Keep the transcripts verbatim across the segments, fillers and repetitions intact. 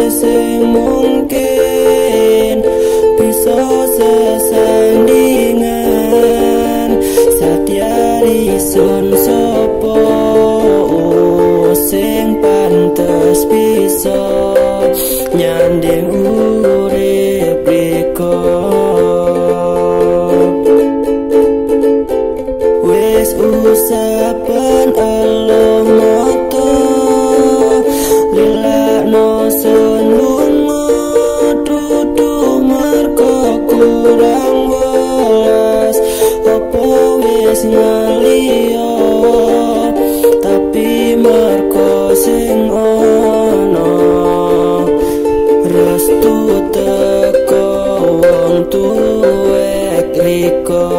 sing mungkin bisa sesandingan. Satyari sun sopo sing pantes bisa nyanding urip riko. Wis usapan Allah moto lilakno sun lunga dudu merko kurang welas. Opo wis ngaliyo tapi merko sing ono restu teko wong tuwek riko.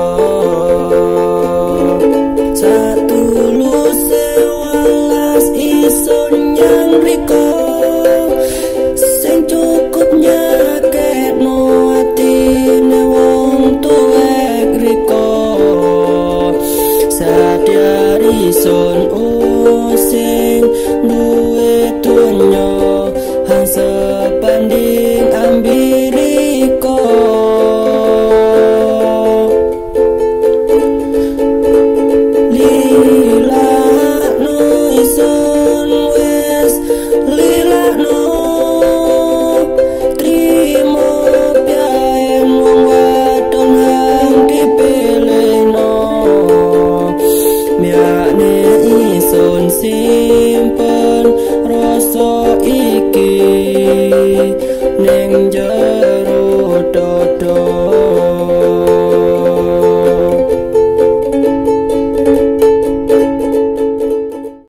Satulus sewelas isun nyang riko sing cukup nyaketno atine wong tuwek riko. Sadyari sun sing duwe tunyo hang sepanding ambi riko. Lilakno isun wis lilakno trimo piaen wong wadon hang dipilihno. Miakne isun simpen rasa iki ning